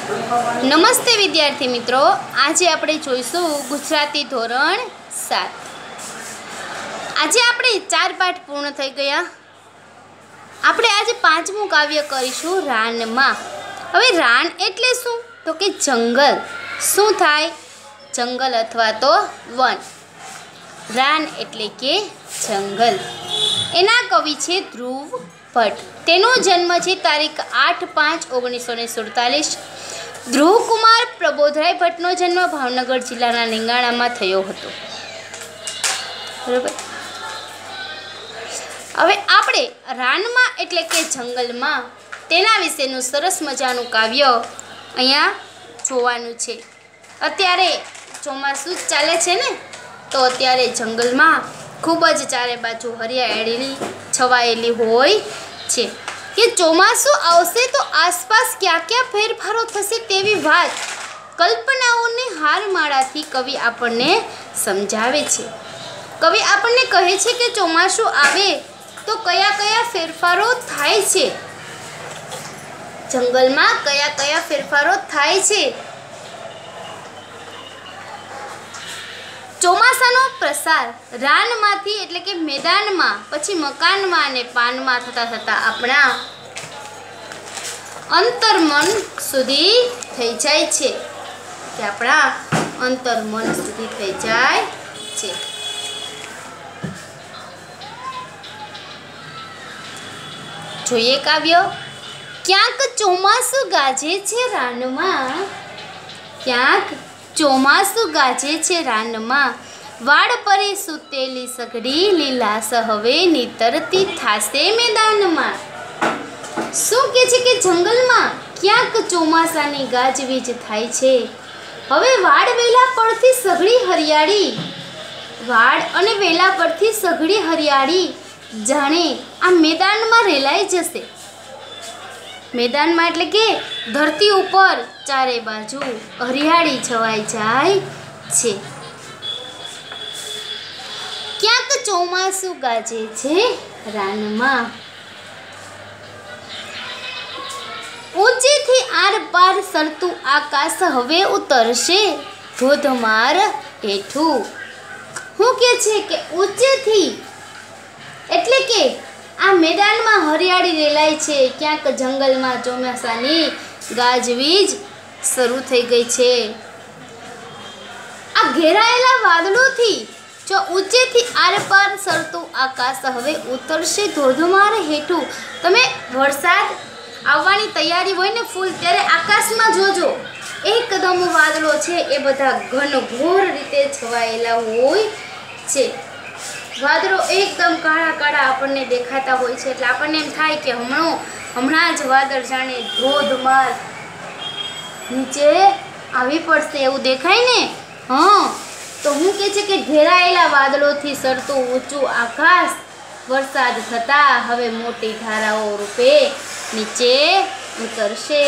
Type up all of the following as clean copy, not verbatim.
નમસ્તે વિદ્યાર્થી મિત્રો, આજે આપણે જોઈશું ગુજરાતી ધોરણ 7। આજે આપણે 4 પાઠ પૂર્ણ થઈ ગયા। આપણે આજે 5મું કાવ્ય કરીશું રાનમાં। હવે રાન એટલે શું? તો કે જંગલ। શું થાય? જંગલ અથવા તો વન। રાન એટલે કે જંગલ। એના કવિ છે ધ્રુવ ભટ્ટ। તેનો જન્મ છે તારીખ 8/5/1947। ધ્રુવકુમાર પ્રબોધરાય ભટ્ટનો જન્મ ભાવનગર જિલ્લાના લીંગાણામાં થયો હતો। બરાબર। હવે આપણે રાનમાં એટલે કે જંગલમાં તેના વિશેનું સરસ મજાનું કાવ્ય અહીંયા જોવાનું છે। અત્યારે ચોમાસું જ ચાલે છે ને, તો અત્યારે જંગલમાં ખૂબ જ ચારે બાજુ હરિયાળી છવાયેલી હોય છે કે ચોમાસું આવશે તો આસપાસ ક્યાં ક્યાં ફેરફારો થશે તેવી વાત કલ્પનાઓની હારમાળાથી કવિ આપણને સમજાવે છે। કવિ આપણને કહે છે કે ચોમાસું આવે તો કયા કયા ફેરફારો થાય છે, જંગલમાં કયા કયા ફેરફારો થાય છે। ચોમાસાનો પ્રસાર રાનમાંથી એટલે કે મેદાનમાં, પછી મકાનમાં અને પાનમાં થતા થતા આપણા અંતર્મન સુધી થઈ જાય છે, કે આપણા અંતર્મન સુધી થઈ જાય છે। જોઈએ કાવ્ય। ક્યાંક ચોમાસું ગાજે છે રાનમાં, ક્યાંક ચોમાસું ગાજે છે રાનમાં, વાડ પરે સૂતેલી સઘળી લીલાશ હવે નીતરતી થાશે મેદાનમાં। શું કહે છે કે જંગલમાં ક્યાંક ચોમાસાની ગાજવીજ થાય છે। હવે વાડ વેલા પરથી સઘળી હરિયાળી, વાડ અને વેલા પરથી સઘળી હરિયાળી જાણે આ મેદાનમાં રેલાઈ જશે। મેદાનમાં એટલે કે ધરતી ઉપર ચારે બાજુ હરિયાળી છવાઈ જાય છે। ક્યાંક ચોમાસું ગાજે છે રાનમાં, ઊંચેથી આર પાર સરતું આકાશ હવે ઉતરશે ધોધમાર હેઠું। શું કે છે કે ઊંચેથી એટલે કે આ મેદાનમાં હરિયાળી રેલાય છે, ક્યાંક જંગલમાં ચોમાસાની ગાજવીજ શરૂ થઈ ગઈ છે। આ ઘેરાયેલા વાદળોથી જો ઊંચેથી આરપાર સરતું આકાશ હવે ઉતરશે ધોધમાર હેઠું। તમે વરસાદ આવવાની તૈયારી હોય ને ફૂલ, ત્યારે આકાશમાં જોજો, એકદમ વાદળો છે એ બધા ઘનઘોર રીતે છવાયેલા હોય છે। વાદળો એકદમ કાળા કાળા આપણને દેખાતા હોય છે, એટલે આપણને એમ થાય કે હમણાં જ વાદળ જાણે ધોધમાર નીચે આવી પડશે એવું દેખાય ને। તો હું કહે છે કે ઘેરાયેલા વાદળોથી સરતું ઊંચું આકાશ વરસાદ થતા હવે મોટી ધારાઓ રૂપે નીચે ઉતરશે।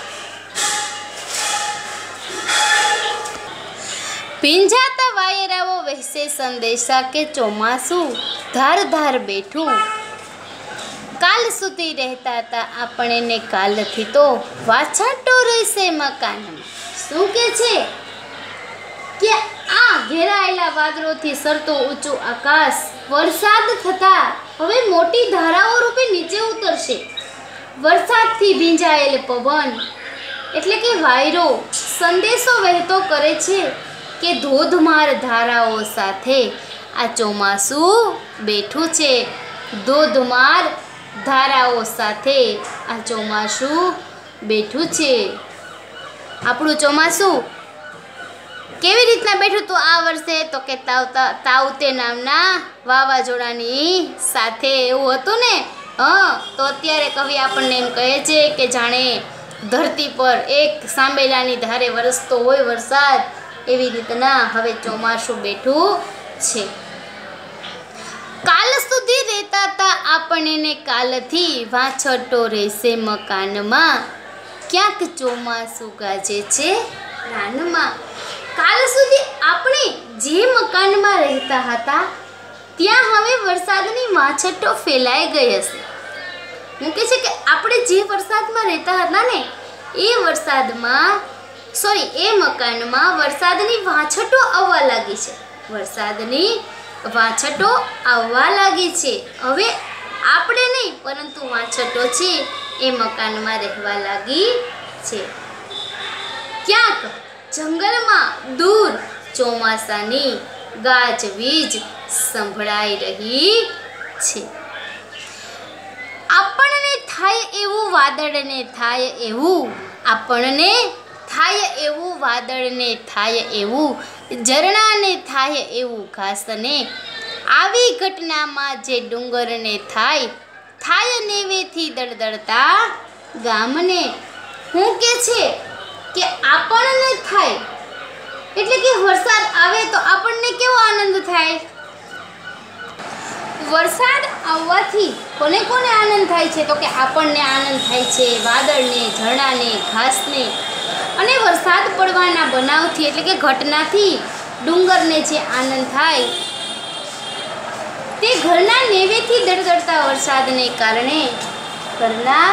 ભીંજાતા વાયરાઓ વહેશે સંદેશા કે ચોમાસું ધાર ધાર બેઠું। કાલ સુધી રહેતા હતા આપણે ને કાલથી તો વાછાટો રહેશે મકાનમાં। શું કે છે કે આ ઘેરાયેલા વાદળોથી સરતું ઊંચું આકાશ વરસાદ થતા હવે મોટી ધારાઓ રૂપે નીચે ઉતરશે। વરસાદથી ભીંજાયેલ પવન એટલે કે વાયરો સંદેશો વહેતો કરે છે કે ધોધમાર ધારાઓ સાથે આ ચોમાસું બેઠું છે। ધોધમાર ધારાઓ સાથે આ ચોમાસું બેઠું છે। આપણું ચોમાસું કેવી રીતના બેઠું હતું આ વર્ષે? તો કે તાઉતે નામના વાવાઝોડાની સાથે એવું હતું ને। તો અત્યારે કવિ આપણને એમ કહે છે કે જાણે ધરતી પર એક સાંભેલાની ધારે વરસતો હોય વરસાદ, એવી રીતના હવે ચોમાસું બેઠું છે। કાલ સુધી રહેતા હતા આપણને કાલથી વાછટો રહેશે મકાનમાં, ક્યાંક ચોમાસું ગાજે છે રાનમાં। કાલ સુધી આપણે જે મકાનમાં રહેતા હતા ત્યાં હવે વરસાદની વાછટો ફેલાઈ ગઈ હશે। હું કહે છે કે આપણે જે વરસાદમાં રહેતા હતા ને એ મકાનમાં વરસાદની વાછટો આવવા લાગી છે. વરસાદની વાછટો આવવા લાગી છે. હવે આપણે નહીં પરંતુ વાછટો છે એ મકાનમાં રહેવા લાગી છે. ક્યાંક જંગલમાં દૂર ચોમાસાની ગાજવીજ સંભળાઈ રહી છે. આપણને થાય એવું વાદળને થાય એવું, આપણને થાય એવું વાદળને થાય એવું, ઝરણાને થાય એવું ઘાસને, આવી ઘટનામાં જે ડુંગરને થાય નેવેથી દળદળતા ગામને. હું કે છે કે આપણને થાય એટલે કે વરસાદ આવે તો આપણને કેવો આનંદ થાય? વરસાદ આવવાથી કોને કોને આનંદ થાય છે? તો કે આપણને આનંદ થાય છે, વાદળને, ઝરણાને, ઘાસને. અને વરસાદ પડવાના બનાવથી એટલે કે ઘટનાથી ડુંગરને જે આનંદ થાય તે ઘરના નેવેથી દળદળતા વરસાદને કારણે, ઘરના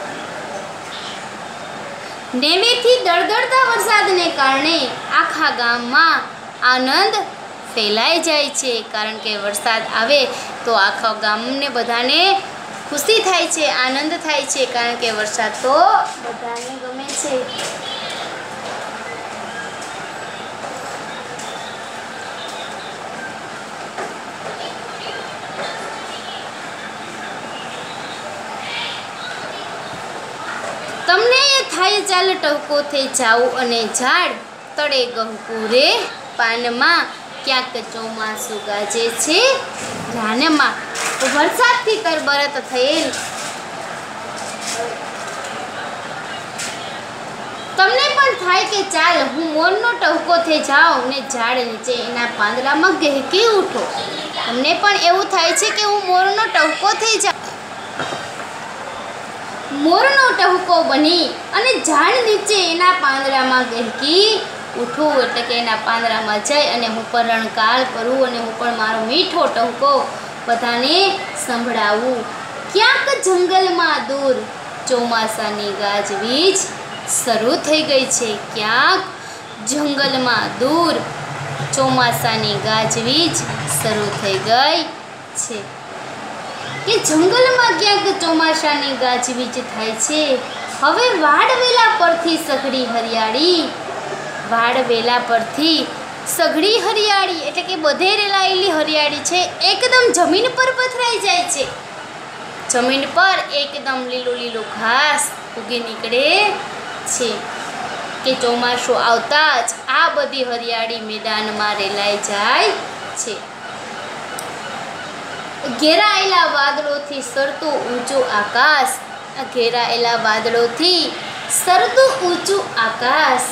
નેવેથી દળદળતા વરસાદને કારણે આખા ગામમાં આનંદ ફેલાઈ જાય છે. કારણ કે વરસાદ આવે તો આખા ગામને બધાને ખુશી થાય છે, આનંદ થાય છે. કારણ કે વરસાદ તો બધાને ગમે છે. તમને એ થાય ચાલ ટહુકો થઈ જાઉં અને ઝાડ તળે ગહપુરે પાનમાં, ક્યાંક ચોમાસું ગાજે છે રાનમાં. વરસાદથી તરબરત થયેલ તમને પણ થાય કે ચાલ હું મોરનો ટહુકો થઈ જાઉં ને ઝાડ નીચે એના પાંદડામાં ગહેકી ઉઠો. તમને પણ એવું થાય છે કે હું મોરનો ટહુકો થઈ જાઉં, મોરનો ટહુકો બની અને ઝાડ નીચે એના પાંદડામાં ગહેકી ઉઠું. એટલે કે એના પાંદડામાં જઈ અને હું પણ રણકાર કરું અને હું પણ મારો મીઠો ટહુકો બધાને સંભળાવું. ક્યાંક જંગલમાં દૂર ચોમાસાની ગાજવીજ શરૂ થઈ ગઈ છે. ક્યાંક જંગલમાં દૂર ચોમાસાની ગાજવીજ શરૂ થઈ ગઈ છે. કે જંગલમાં ક્યાંક ચોમાસાની ગાજવીજ થાય છે. હવે વાડવેલા પરથી સઘળી હરિયાળી, વાડવેલા પરથી સઘળી હરિયાળી એટલે કે બધે રેલાયેલી હરિયાળી છે એકદમ જમીન પર પથરાઈ જાય છે. જમીન પર એકદમ લીલું લીલું ઘાસ ઉગી નીકળે છે. કે ચોમાસું આવતા જ આ બધી હરિયાળી મેદાનમાં રેલાઈ જાય છે. ઘેરાયેલા વાદળોથી સરતું ઊંચું આકાશ, ઘેરાયેલા વાદળોથી સરતું ઊંચું આકાશ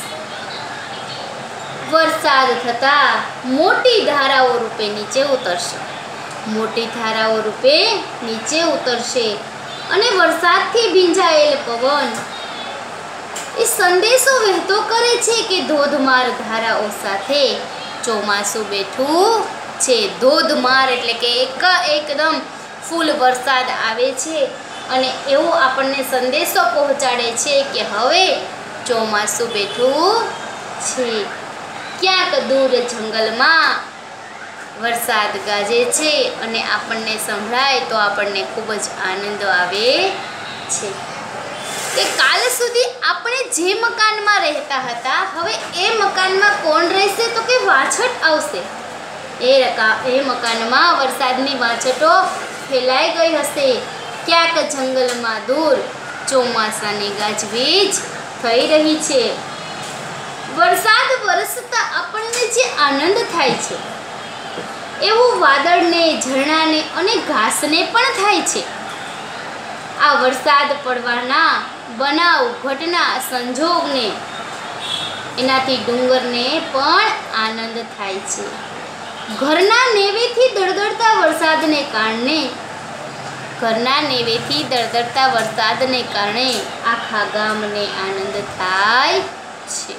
વરસાદ થતા મોટી ધારાઓ રૂપે નીચે ઉતરશે. મોટી ધારાઓ રૂપે નીચે ઉતરશે અને વરસાદથી ભીંજાયેલ પવન એ સંદેશો વહેતો કરે છે કે ધોધમાર ધારાઓ સાથે ચોમાસું બેઠું છે. ધોધમાર એટલે કે એકદમ ફૂલ વરસાદ આવે છે અને એવો આપણને સંદેશો પહોંચાડે છે કે હવે ચોમાસું બેઠું છે. ક્યાંક દૂર જંગલમાં વરસાદ ગાજે છે અને આપણને સંભળાય તો આપણને ખૂબ જ આનંદ આવે છે. કે કાલ સુધી આપણે જે મકાનમાં રહેતા હતા હવે એ મકાનમાં કોણ રહેશે? તો કે વાછટ આવશે. એ મકાનમાં વરસાદની વાછટો ફેલાઈ ગઈ હશે. ક્યાંક જંગલમાં દૂર ચોમાસાની ગાજવીજ થઈ રહી છે. વરસાદ વરસતા આપણને જે આનંદ થાય છે એવું વાદળને, ઝરણાને અને ઘાસને પણ થાય છે. આ વરસાદ પડવાના બનાવ, ઘટના, સંજોગને એનાથી ડુંગરને પણ આનંદ થાય છે. ઘરના નેવેથી દળદળતા વરસાદને કારણે, ઘરના નેવેથી દળદળતા વરસાદને કારણે આખા ગામને આનંદ થાય છે.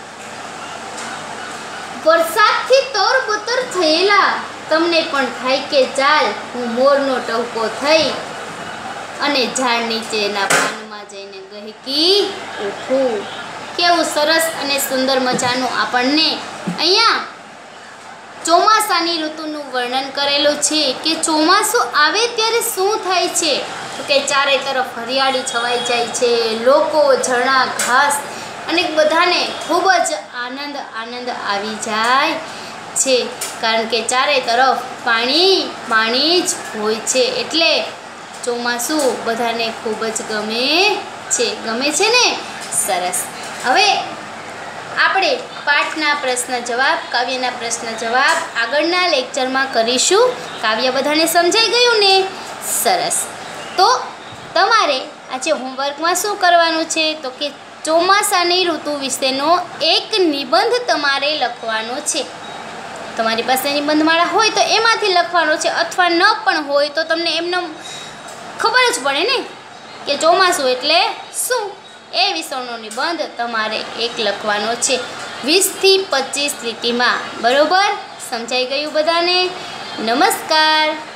વરસાદથી તરબતર થયેલા તમને પણ થાય કે ચાલ હું મોરનો ટહુકો થઈ અને ઝાડ નીચેના પાનમાં જઈને વહેકી ઉઠું. કેવું સરસ અને સુંદર મજાનું આપણને અહીંયા ચોમાસાની ઋતુનું વર્ણન કરેલું છે કે ચોમાસું આવે ત્યારે શું થાય છે તો કે ચારે તરફ હરિયાળી છવાઈ જાય છે. લોકો, ઝરણા, ઘાસ અને બધાને ખૂબ જ આનંદ આવી જાય છે, કારણ કે ચારે તરફ પાણી જ હોય છે. એટલે ચોમાસું બધાને ખૂબ જ ગમે છે ને? સરસ. હવે આપણે પાઠના પ્રશ્ન જવાબ, કાવ્યના પ્રશ્ન જવાબ આગળના લેક્ચરમાં કરીશું. કાવ્ય બધાને સમજાઈ ગયું ને? સરસ. તો તમારે આજે હોમવર્કમાં શું કરવાનું છે તો કે ચોમાસાની ઋતુ વિશેનો એક નિબંધ તમારે લખવાનો છે. તમારી પાસે નિબંધમાળા હોય તો એમાંથી લખવાનો છે, અથવા ન પણ હોય તો તમને એમનો ખબર જ પડે ને કે ચોમાસું એટલે શું. એ વિષયનો નિબંધ તમારે એક લખવાનો છે 20 થી 25 લીટીમાં. બરોબર? સમજાઈ ગયું બધાને? નમસ્કાર.